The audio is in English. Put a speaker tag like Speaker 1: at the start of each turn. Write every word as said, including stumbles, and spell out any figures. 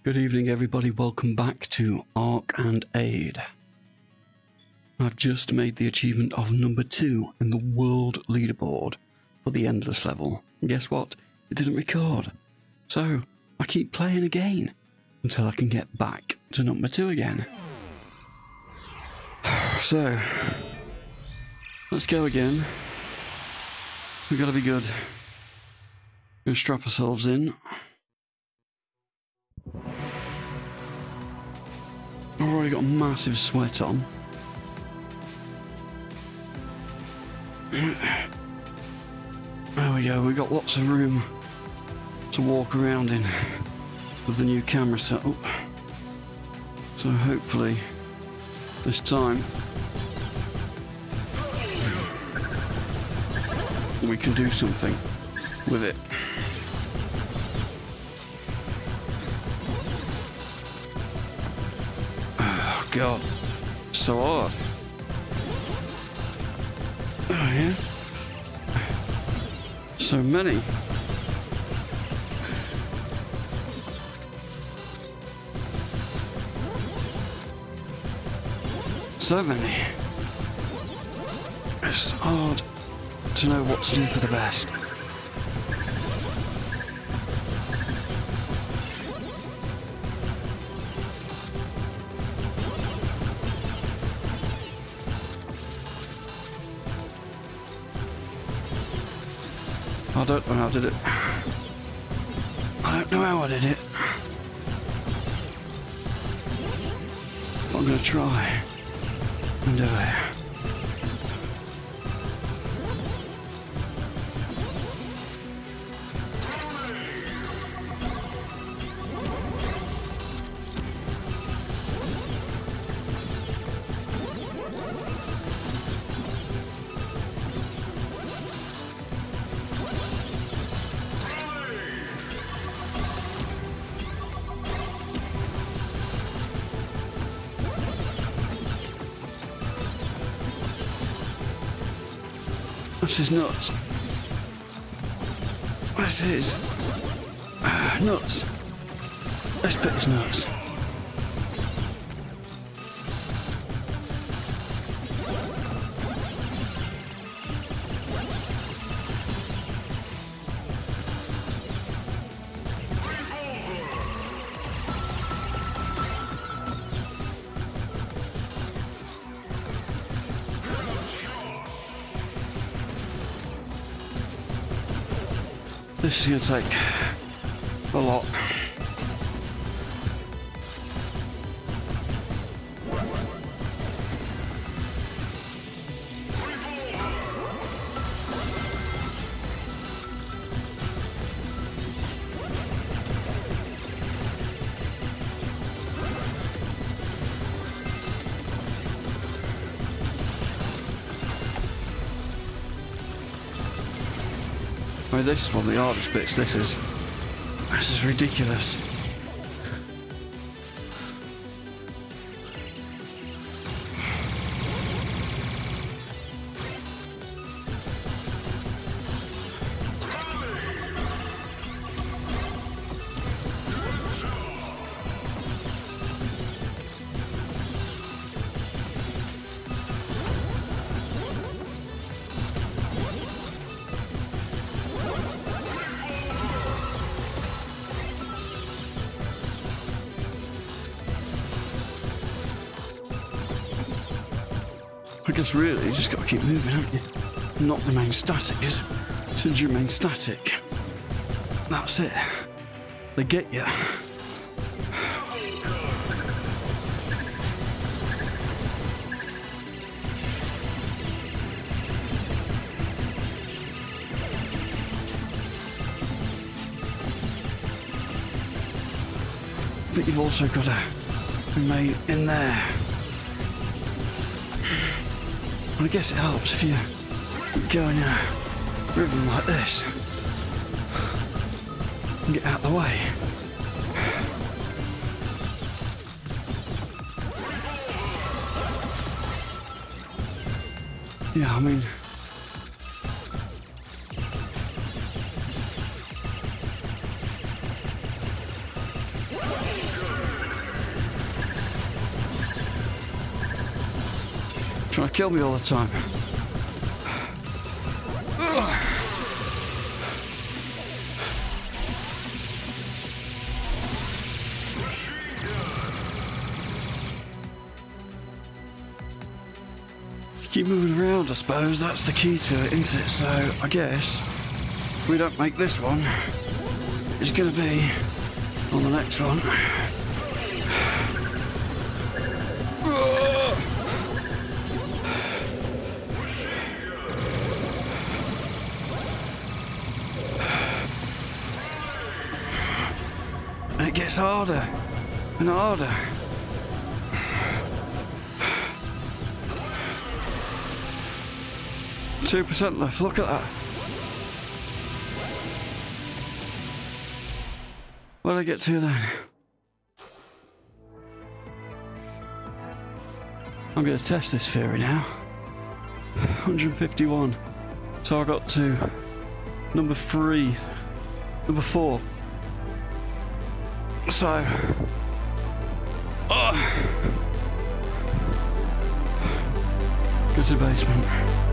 Speaker 1: Good evening, everybody. Welcome back to Ark and Ade. I've just made the achievement of number two in the world leaderboard for the endless level. And guess what? It didn't record. So I keep playing again until I can get back to number two again. So let's go again. We've got to be good. We're gonna strap ourselves in. I've already got a massive sweat on. There we go, we've got lots of room to walk around in with the new camera setup. So hopefully this time we can do something with it. Oh God, so hard. Oh yeah, so many. So many. It's hard to know what to do for the best. I don't know how I did it. I don't know how I did it. But I'm going to try and do it. This is nuts. This is uh, nuts. This bit is nuts. This is going to take a lot. I mean, this is one of the hardest bits. This is, this is ridiculous. I guess really you just got to keep moving, haven't you? Not remain static, because as soon as you remain static, that's it. They get you. But you've also got to remain in there. I guess it helps if you go in a rhythm like this and get out of the way. Yeah, I mean, Trying to kill me all the time. Keep moving around, I suppose. That's the key to it, isn't it? So I guess if we don't make this one, it's going to be on the next one. And it gets harder and harder. Two percent left, look at that. What did I get to then? I'm going to test this theory now. one hundred fifty-one. So I got to number three, number four. So, oh. Go to the basement.